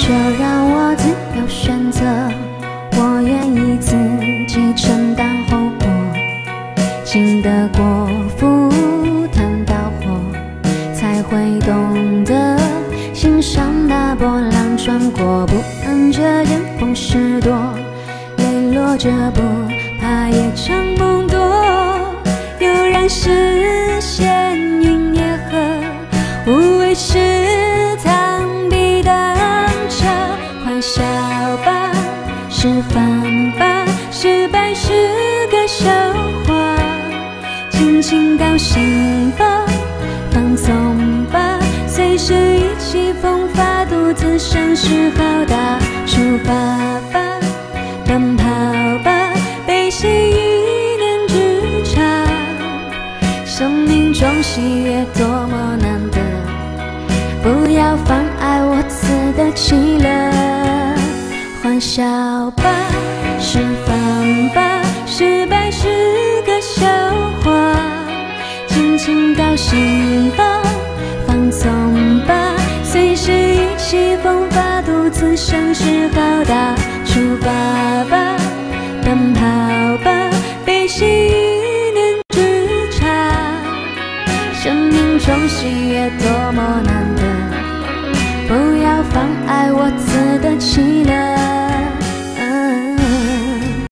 就让我自由选择，我愿意自己承担后果，经得过赴汤蹈火，才会懂得欣赏那波浪穿过，不按着见风使舵，泪落着不怕夜长梦多，悠然实现云野河，无畏是螳臂单车，欢笑吧，是烦吧，失败是个笑话，尽情高兴吧，放松吧，随时意气风发，独自声势浩大，出发吧，奔跑吧，悲喜一念之差，生命中喜悦多么难得，不要妨碍我此的喜乐。欢笑吧，是烦吧，失败是个笑话，尽情高兴吧，放松吧，随时意气风发，独自声势浩大，出发吧，奔跑吧，悲喜一念之差，生命中喜悦多么难得，不要妨碍我此的喜乐。